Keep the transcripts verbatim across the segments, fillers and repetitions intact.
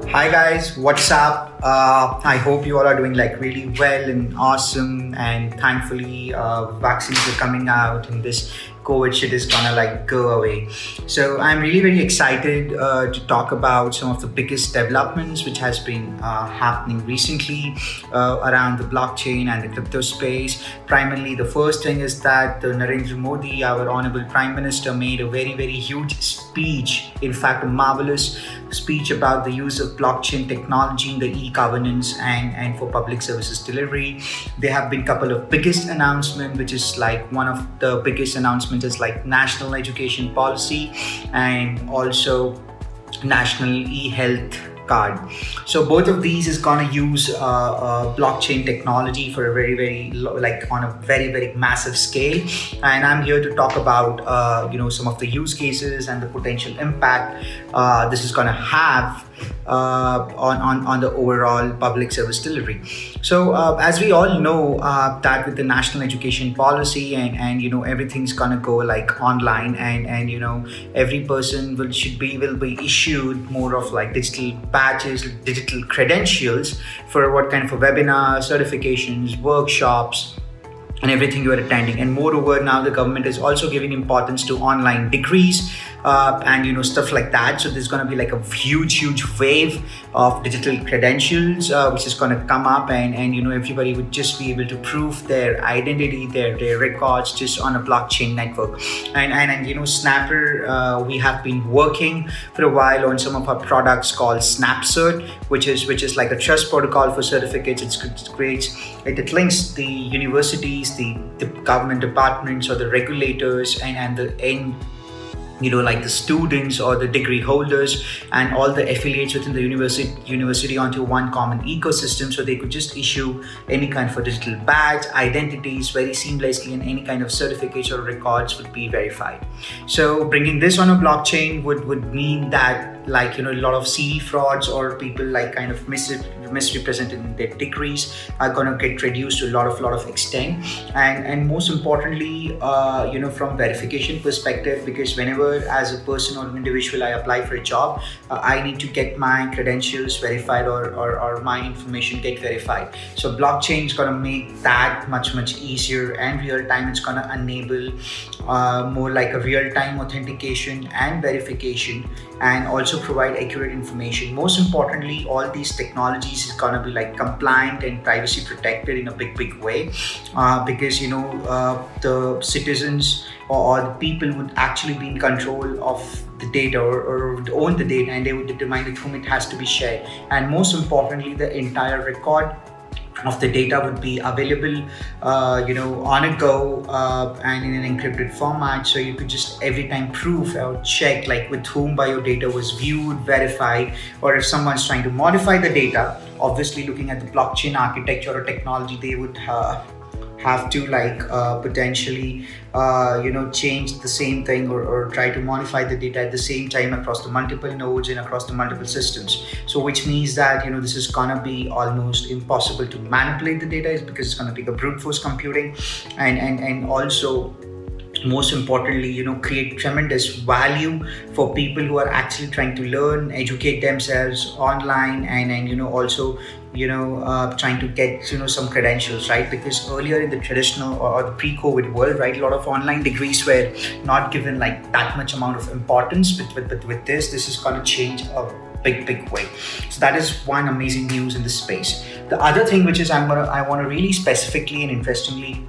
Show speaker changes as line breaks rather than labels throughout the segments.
Hi guys, what's up? Uh, I hope you all are doing like really well and awesome, and thankfully uh, vaccines are coming out and this COVID shit is gonna like go away. So I'm really very excited uh, to talk about some of the biggest developments which has been uh, happening recently uh, around the blockchain and the crypto space. Primarily, the first thing is that uh, Narendra Modi, our honorable Prime Minister, made a very very huge speech. In fact, a marvelous speech about the use of blockchain technology in the e-governance and, and for public services delivery. There have been a couple of biggest announcements, which is like one of the biggest announcements is like national education policy and also national e-health card. So both of these is gonna use uh, uh, blockchain technology for a very very like on a very very massive scale, and I'm here to talk about uh, you know some of the use cases and the potential impact uh, this is gonna have uh, on, on on the overall public service delivery. So uh, as we all know uh, that with the national education policy and and you know everything's gonna go like online, and and you know every person will should be will be issued more of like digital badges, digital credentials for what kind of a webinar, certifications, workshops, and everything you are attending. And moreover, now the government is also giving importance to online degrees uh, and you know stuff like that. So there's going to be like a huge huge wave of digital credentials uh, which is going to come up, and and you know everybody would just be able to prove their identity, their their records just on a blockchain network. And and, and you know Snapper, uh, we have been working for a while on some of our products called SnapCert, which is which is like a trust protocol for certificates. It's, it creates it, it links the universities, the, the government departments or the regulators and, and the end you know like the students or the degree holders and all the affiliates within the university university onto one common ecosystem, so they could just issue any kind of a digital badge, identities very seamlessly, and any kind of certificates or records would be verified. So bringing this on a blockchain would would mean that like you know a lot of C E frauds or people like kind of mis misrepresented in their degrees are going to get reduced to a lot of lot of extent, and and most importantly uh, you know from verification perspective, because whenever as a person or an individual I apply for a job, uh, I need to get my credentials verified or, or, or my information get verified. So blockchain is going to make that much much easier and real time. It's going to enable uh, more like a real time authentication and verification, and also provide accurate information. Most importantly, all these technologies is going to be like compliant and privacy protected in a big big way uh, because you know uh, the citizens or the people would actually be in control of the data or, or would own the data, and they would determine with whom it has to be shared. And most importantly, the entire record of the data would be available uh, you know on a go uh, and in an encrypted format, so you could just every time prove or check like with whom by your data was viewed, verified, or if someone's trying to modify the data, obviously looking at the blockchain architecture or technology, they would uh, have to like uh, potentially uh, you know change the same thing or, or try to modify the data at the same time across the multiple nodes and across the multiple systems. So which means that you know this is gonna be almost impossible to manipulate the data, is because it's gonna take a brute force computing, and and and also most importantly you know create tremendous value for people who are actually trying to learn, educate themselves online, and and you know also you know uh, trying to get you know some credentials, right? Because earlier in the traditional or the pre-COVID world, right, a lot of online degrees were not given like that much amount of importance. But with, with, with this this is going to change a big big way. So that is one amazing news in this space. The other thing which is I'm gonna I want to really specifically and interestingly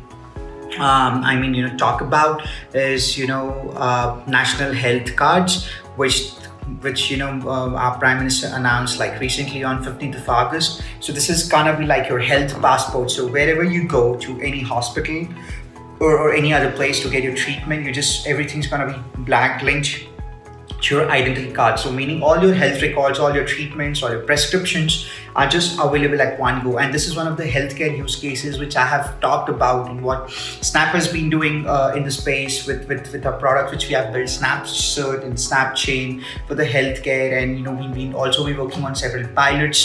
Um, I mean, you know, talk about is, you know, uh, national health cards, which, which you know, uh, our Prime Minister announced like recently on fifteenth of August. So this is gonna be like your health passport. So wherever you go to any hospital or, or any other place to get your treatment, you just, everything's gonna be black linked to your identity card. So meaning all your health records, all your treatments, all your prescriptions are just available at one go. And this is one of the healthcare use cases which I have talked about and what Snap has been doing uh, in the space with, with, with our product which we have built, SnapCert and SnapChain for the healthcare. And you know we've been also be working on several pilots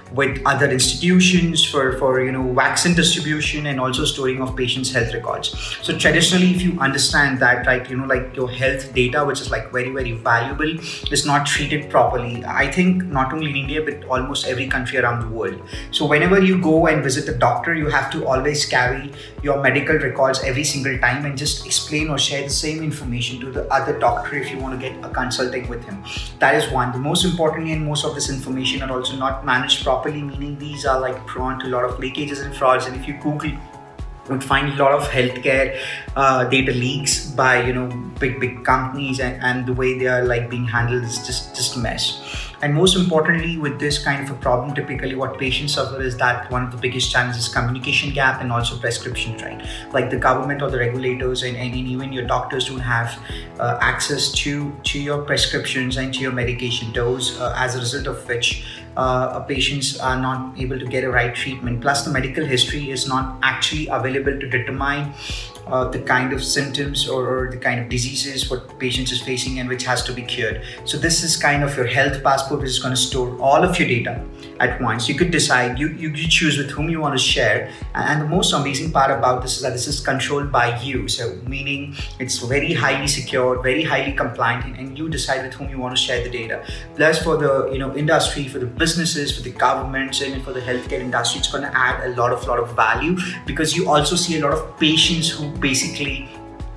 with other institutions for, for you know, vaccine distribution and also storing of patients' health records. So traditionally, if you understand that, right, you know, like your health data, which is like very, very valuable, is not treated properly. I think not only in India, but almost every country around the world. So whenever you go and visit the doctor, you have to always carry your medical records every single time and just explain or share the same information to the other doctor if you want to get a consulting with him. That is one. The most importantly, and most of this information are also not managed properly, meaning these are like prone to a lot of leakages and frauds. And if you Google, would find a lot of healthcare uh, data leaks by, you know, big big companies, and, and the way they are like being handled is just just a mess. And most importantly, with this kind of a problem, typically what patients suffer is that one of the biggest challenges is communication gap and also prescription, right? Like the government or the regulators and, and even your doctors don't have uh, access to to your prescriptions and to your medication dose, uh, as a result of which uh, patients are not able to get a right treatment. Plus the medical history is not actually available to determine Uh, the kind of symptoms or, or the kind of diseases what patients is facing and which has to be cured. So this is kind of your health passport, which is going to store all of your data at once. You could decide, you, you, you choose with whom you want to share. And the most amazing part about this is that this is controlled by you. So meaning it's very highly secured, very highly compliant, and, and you decide with whom you want to share the data. Plus for the, you know, industry, for the businesses, for the governments, and for the healthcare industry, it's going to add a lot of lot of value, because you also see a lot of patients who basically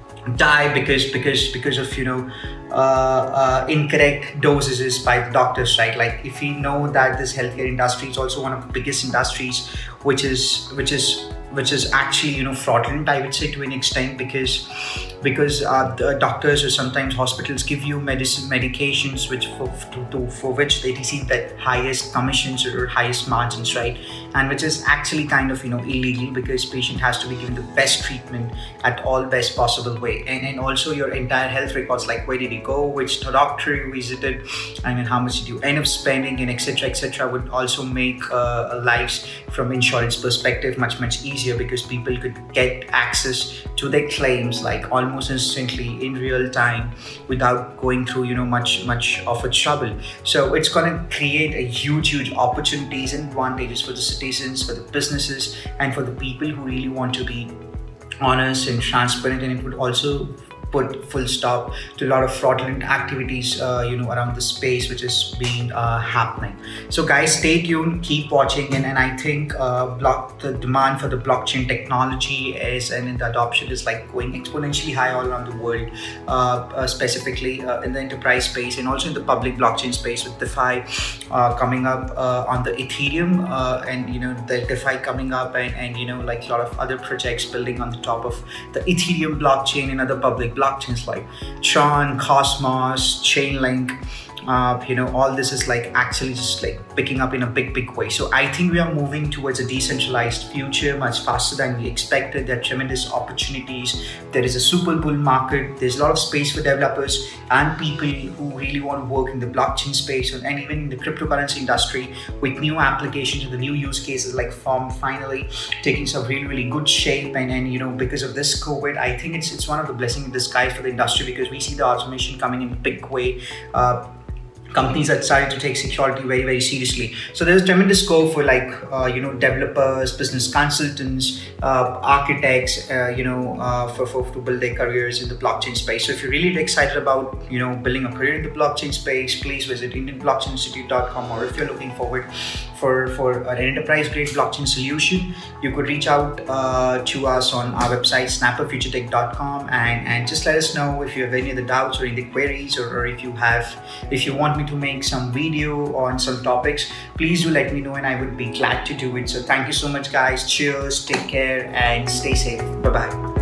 die because because because of, you know, uh, uh, incorrect dosages by the doctors, right? Like if we know that this healthcare industry is also one of the biggest industries, which is which is which is actually, you know, fraudulent, I would say, to an extent, because because uh, the doctors or sometimes hospitals give you medicine medications which for, to, to, for which they receive that highest commissions or highest margins, right? And which is actually kind of, you know, illegal, because patient has to be given the best treatment at all best possible way. And, and also your entire health records, like where did you go, which doctor you visited, and then how much did you end up spending, and etc etc would also make uh, lives from insurance perspective much much easier, because people could get access to their claims like almost instantly in real time without going through, you know, much much of a trouble. So it's going to create a huge huge opportunities and advantages for the citizens, for the businesses, and for the people who really want to be honest and transparent. And it would also put full stop to a lot of fraudulent activities, uh, you know, around the space which is being uh, happening. So guys, stay tuned, keep watching, and, and I think uh, block the demand for the blockchain technology is, and the adoption is like going exponentially high all around the world, uh, uh, specifically uh, in the enterprise space and also in the public blockchain space, with DeFi uh, coming up uh, on the Ethereum, uh, and you know, the DeFi coming up, and, and you know, like a lot of other projects building on the top of the Ethereum blockchain and other public blockchains like Tron, Cosmos, Chainlink. Uh, you know, all this is like actually just like picking up in a big, big way. So I think we are moving towards a decentralized future much faster than we expected. There are tremendous opportunities. There is a super bull market. There's a lot of space for developers and people who really want to work in the blockchain space, and even in the cryptocurrency industry, with new applications and the new use cases like Form finally taking some really, really good shape. And, and you know, because of this COVID, I think it's, it's one of the blessings in disguise for the industry, because we see the automation coming in a big way. Uh, companies are starting to take security very, very seriously. So there's tremendous scope for like, uh, you know, developers, business consultants, uh, architects, uh, you know, uh, for, for to build their careers in the blockchain space. So if you're really excited about, you know, building a career in the blockchain space, please visit Indian Blockchain Institute dot com. Or if you're looking forward for, for an enterprise grade blockchain solution, you could reach out uh, to us on our website, snapper future tech dot com, and, and just let us know if you have any other doubts or any queries, or, or if you have, if you want me to make some video on some topics, please do let me know and I would be glad to do it. So thank you so much guys. Cheers, take care and stay safe. Bye bye.